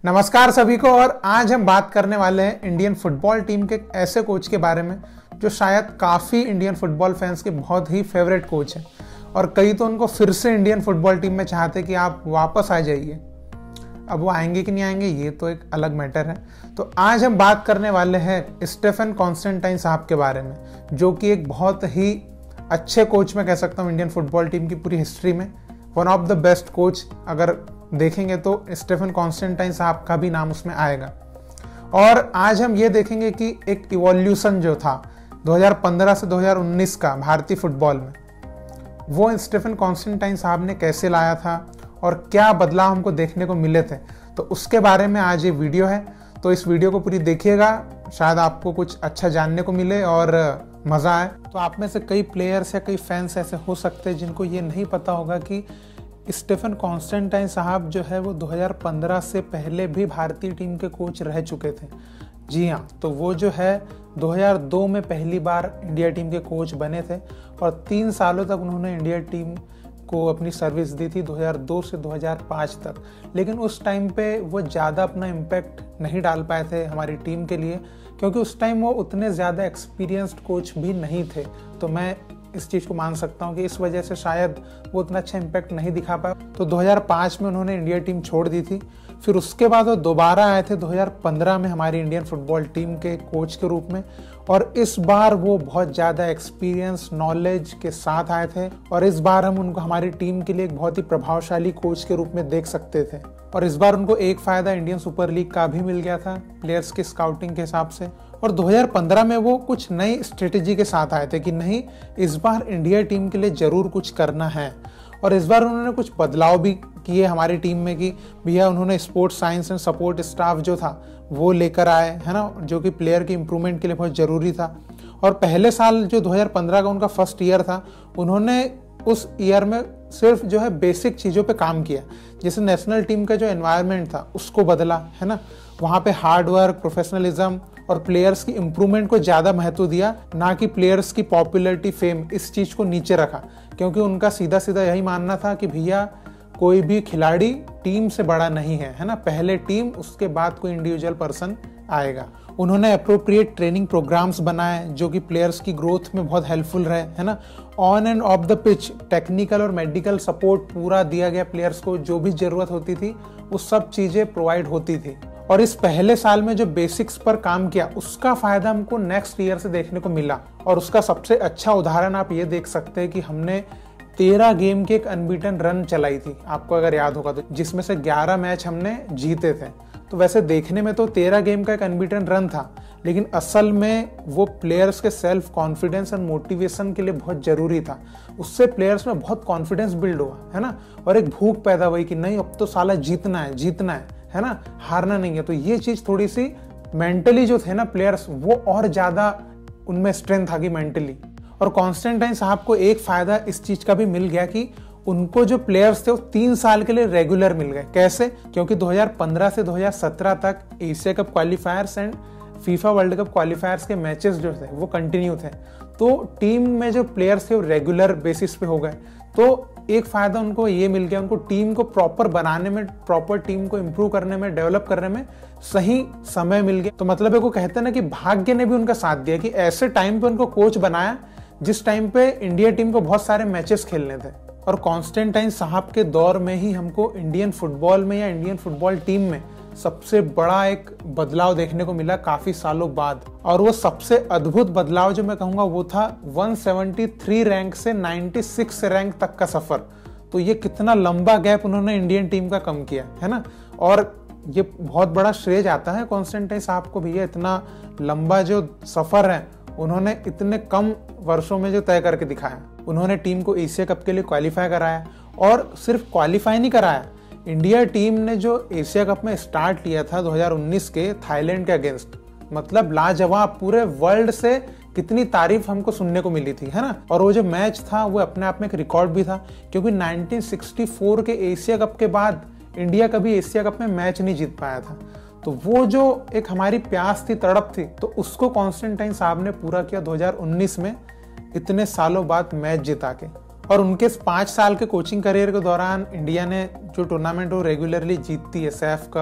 नमस्कार सभी को। और आज हम बात करने वाले हैं इंडियन फुटबॉल टीम के एक ऐसे कोच के बारे में जो शायद काफ़ी इंडियन फुटबॉल फैंस के बहुत ही फेवरेट कोच हैं और कई तो उनको फिर से इंडियन फुटबॉल टीम में चाहते कि आप वापस आ जाइए। अब वो आएंगे कि नहीं आएंगे ये तो एक अलग मैटर है। तो आज हम बात करने वाले हैं स्टेफन कॉन्स्टेंटाइन साहब के बारे में, जो कि एक बहुत ही अच्छे कोच मैं कह सकता हूँ इंडियन फुटबॉल टीम की पूरी हिस्ट्री में one of the best coach अगर देखेंगे तो स्टेफन कॉन्स्टेंटाइन साहब का भी नाम उसमें आएगा। और आज हम ये देखेंगे कि एक इवोल्यूशन जो था 2015 से 2019 का भारतीय फुटबॉल में, वो स्टेफन कॉन्स्टेंटाइन साहब ने कैसे लाया था और क्या बदलाव हमको देखने को मिले थे। तो उसके बारे में आज ये वीडियो है, तो इस वीडियो को पूरी देखिएगा, शायद आपको कुछ अच्छा जानने को मिले और मज़ा आए। तो आप में से कई प्लेयर्स या कई फैंस ऐसे हो सकते हैं जिनको ये नहीं पता होगा कि स्टेफन कॉन्स्टेंटाइन साहब जो है वो 2015 से पहले भी भारतीय टीम के कोच रह चुके थे। जी हाँ, तो वो जो है 2002 में पहली बार इंडिया टीम के कोच बने थे और 3 सालों तक उन्होंने इंडिया टीम को अपनी सर्विस दी थी 2002 से 2005 तक। लेकिन उस टाइम पे वो ज़्यादा अपना इम्पैक्ट नहीं डाल पाए थे हमारी टीम के लिए, क्योंकि उस टाइम वो उतने ज़्यादा एक्सपीरियंस्ड कोच भी नहीं थे। तो मैं इस चीज़ को मान सकता हूँ कि इस वजह से शायद वो उतना अच्छा इम्पैक्ट नहीं दिखा पाया। तो 2005 में उन्होंने इंडिया टीम छोड़ दी थी। फिर उसके बाद वो दोबारा आए थे 2015 में हमारी इंडियन फुटबॉल टीम के कोच के रूप में, और इस बार वो बहुत ज़्यादा एक्सपीरियंस नॉलेज के साथ आए थे और इस बार हम उनको हमारी टीम के लिए एक बहुत ही प्रभावशाली कोच के रूप में देख सकते थे। और इस बार उनको एक फ़ायदा इंडियन सुपर लीग का भी मिल गया था प्लेयर्स की स्काउटिंग के हिसाब से। और 2015 में वो कुछ नई स्ट्रेटेजी के साथ आए थे कि नहीं, इस बार इंडिया टीम के लिए ज़रूर कुछ करना है। और इस बार उन्होंने कुछ बदलाव भी किए हमारी टीम में कि भैया उन्होंने sports science and support staff जो था वो लेकर आए, है ना, जो कि प्लेयर की इम्प्रूवमेंट के लिए बहुत ज़रूरी था। और पहले साल जो 2015 का उनका फर्स्ट ईयर था, उन्होंने उस ईयर में सिर्फ जो है बेसिक चीज़ों पे काम किया, जैसे नेशनल टीम का जो एनवायरनमेंट था उसको बदला, है ना, वहाँ पे हार्ड वर्क, प्रोफेशनलिज्म और प्लेयर्स की इम्प्रूवमेंट को ज़्यादा महत्व दिया, ना कि प्लेयर्स की पॉपुलैरिटी, फेम, इस चीज़ को नीचे रखा। क्योंकि उनका सीधा सीधा यही मानना था कि भैया कोई भी खिलाड़ी टीम से बड़ा नहीं है ना, पहले टीम उसके बाद कोई इंडिविजुअल पर्सन आएगा। उन्होंने अप्रोप्रिएट ट्रेनिंग प्रोग्राम्स बनाए जो कि प्लेयर्स की ग्रोथ में बहुत हेल्पफुल रहे, है ना। On and off the pitch technical और मेडिकल सपोर्ट पूरा दिया गया प्लेयर्स को, जो भी ज़रूरत होती थी वो सब चीज़ें प्रोवाइड होती थी। और इस पहले साल में जो बेसिक्स पर काम किया उसका फ़ायदा हमको नेक्स्ट ईयर से देखने को मिला। और उसका सबसे अच्छा उदाहरण आप ये देख सकते हैं कि हमने 13 गेम की एक अनबीटन रन चलाई थी, आपको अगर याद होगा तो, जिसमें से 11 मैच हमने जीते थे। तो वैसे देखने में तो 13 गेम का एक अनबीटन रन था, लेकिन असल में वो प्लेयर्स के सेल्फ कॉन्फिडेंस एंड मोटिवेशन के लिए बहुत ज़रूरी था। उससे प्लेयर्स में बहुत कॉन्फिडेंस बिल्ड हुआ, है ना, और एक भूख पैदा हुई कि नहीं अब तो साला जीतना है, जीतना है ना, हारना नहीं है। तो ये चीज़ थोड़ी सी मेंटली जो थे ना प्लेयर्स, वो और ज़्यादा उनमें स्ट्रेंथ आ गई मेंटली। और कॉन्स्टेंटाइन साहब को एक फ़ायदा इस चीज़ का भी मिल गया कि उनको जो प्लेयर्स थे वो 3 साल के लिए रेगुलर मिल गए। कैसे? क्योंकि 2015 से 2017 तक Asia cup qualifiers and FIFA world cup qualifiers के मैचेस जो थे वो कंटिन्यू थे। तो टीम में जो प्लेयर्स थे वो रेगुलर बेसिस पे हो गए। तो एक फ़ायदा उनको ये मिल गया, उनको टीम को प्रॉपर बनाने में, प्रॉपर टीम को इम्प्रूव करने में, डेवलप करने में सही समय मिल गया। तो मतलब को कहते हैं ना कि भाग्य ने भी उनका साथ दिया कि ऐसे टाइम पे उनको कोच बनाया जिस टाइम पे इंडिया टीम को बहुत सारे मैचेस खेलने थे। और कॉन्स्टेंटाइन साहब के दौर में ही हमको इंडियन फुटबॉल में या इंडियन फुटबॉल टीम में सबसे बड़ा एक बदलाव देखने को मिला काफ़ी सालों बाद। और वो सबसे अद्भुत बदलाव जो मैं कहूँगा वो था 173 रैंक से 96 रैंक तक का सफ़र। तो ये कितना लंबा गैप उन्होंने इंडियन टीम का कम किया, है ना। और ये बहुत बड़ा श्रेय जाता है कॉन्स्टेंटाइन साहब को, भैया इतना लंबा जो सफ़र है उन्होंने इतने कम वर्षों में जो तय करके दिखाया। उन्होंने टीम को एशिया कप के लिए क्वालिफाई कराया, और सिर्फ क्वालिफाई नहीं कराया, इंडिया टीम ने जो एशिया कप में स्टार्ट लिया था 2019 के थाईलैंड के अगेंस्ट, मतलब लाजवाब, पूरे वर्ल्ड से कितनी तारीफ हमको सुनने को मिली थी, है ना। और वो जो मैच था वो अपने आप में एक रिकॉर्ड भी था, क्योंकि 1964 के एशिया कप के बाद इंडिया कभी एशिया कप में मैच नहीं जीत पाया था। तो वो जो एक हमारी प्यास थी, तड़प थी, तो उसको कॉन्स्टेंटाइन साहब ने पूरा किया 2019 में, इतने सालों बाद मैच जिता के। और उनके 5 साल के कोचिंग करियर के दौरान इंडिया ने जो टूर्नामेंट वो रेगुलरली जीतती है, सैफ कप,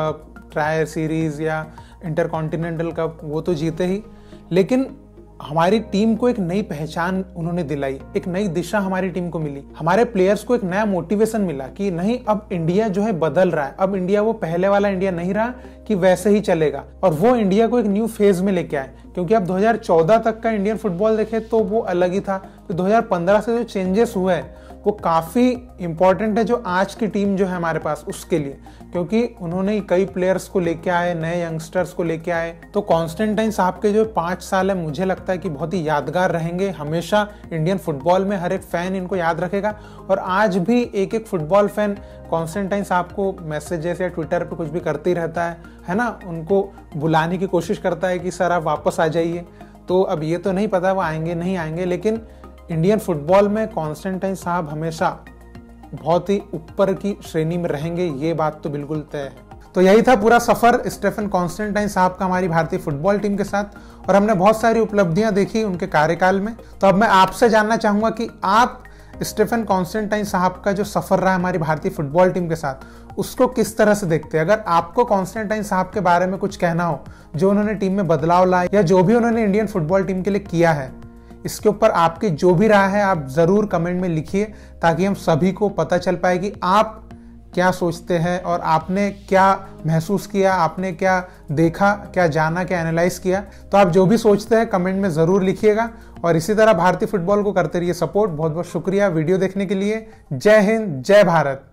ट्राई सीरीज या इंटरकॉन्टिनेंटल कप वो तो जीते ही, लेकिन हमारी टीम को एक नई पहचान उन्होंने दिलाई, एक नई दिशा हमारी टीम को मिली, हमारे प्लेयर्स को एक नया मोटिवेशन मिला कि नहीं, अब इंडिया जो है बदल रहा है, अब इंडिया वो पहले वाला इंडिया नहीं रहा कि वैसे ही चलेगा, और वो इंडिया को एक न्यू फेज में लेके आए। क्योंकि अब 2014 तक का इंडियन फुटबॉल देखे तो वो अलग ही था, तो 2015 से जो चेंजेस हुए हैं वो काफ़ी इंपॉर्टेंट है जो आज की टीम जो है हमारे पास उसके लिए, क्योंकि उन्होंने कई प्लेयर्स को लेके आए, नए यंगस्टर्स को लेके आए। तो कॉन्स्टेंटाइन साहब के जो 5 साल है मुझे लगता है कि बहुत ही यादगार रहेंगे, हमेशा इंडियन फुटबॉल में हर एक फैन इनको याद रखेगा। और आज भी एक एक फुटबॉल फैन कॉन्स्टेंटाइन साहब को मैसेजेस या ट्विटर पे कुछ भी करते ही रहता है ना, उनको बुलाने की कोशिश करता है कि सर आप वापस आ जाइए। तो अब ये तो नहीं पता वो आएंगे नहीं आएंगे, लेकिन इंडियन फुटबॉल में कॉन्स्टेंटाइन साहब हमेशा बहुत ही ऊपर की श्रेणी में रहेंगे, ये बात तो बिल्कुल तय है। तो यही था पूरा सफर स्टेफन कॉन्स्टेंटाइन साहब का हमारी भारतीय फुटबॉल टीम के साथ, और हमने बहुत सारी उपलब्धियां देखी उनके कार्यकाल में। तो अब मैं आपसे जानना चाहूंगा कि आप स्टेफन कॉन्स्टेंटाइन साहब का जो सफर रहा है हमारी भारतीय फुटबॉल टीम के साथ, उसको किस तरह से देखते हैं। अगर आपको कॉन्स्टेंटाइन साहब के बारे में कुछ कहना हो, जो उन्होंने टीम में बदलाव लाया या जो भी उन्होंने इंडियन फुटबॉल टीम के लिए किया है, इसके ऊपर आपकी जो भी राय है आप जरूर कमेंट में लिखिए, ताकि हम सभी को पता चल पाए कि आप क्या सोचते हैं और आपने क्या महसूस किया, आपने क्या देखा, क्या जाना, क्या एनालाइज किया। तो आप जो भी सोचते हैं कमेंट में ज़रूर लिखिएगा, और इसी तरह भारतीय फुटबॉल को करते रहिए सपोर्ट। बहुत बहुत शुक्रिया वीडियो देखने के लिए। जय हिंद, जय भारत।